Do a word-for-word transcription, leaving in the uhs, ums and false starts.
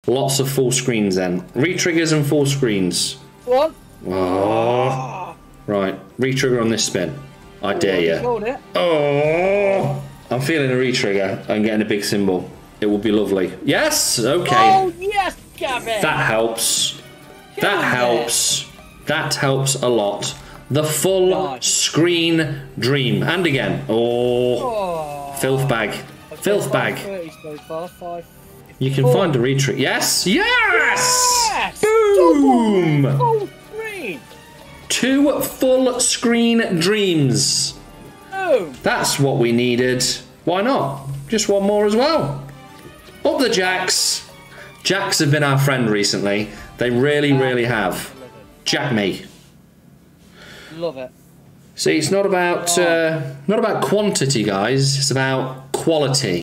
Lots of full screens then. Re-triggers and full screens. One. Oh. Right, re-trigger on this spin. I dare you. Oh, I'm feeling a re-trigger and getting a big symbol. It will be lovely. Yes, okay. Oh yes, Gavin. That helps. That helps. That helps a lot. The full nice. Screen dream. And again. Oh, oh. Filth bag. Filth bag. So far, five, you can four. Find a re-trigger. Yes, yes. Yes. Boom. Full screen. Two full screen dreams. Oh. That's what we needed. Why not? Just one more as well. Up the jacks. Jacks have been our friend recently. They really, really have. Jack me. Love it. See, it's not about uh, not about quantity, guys. It's about quality.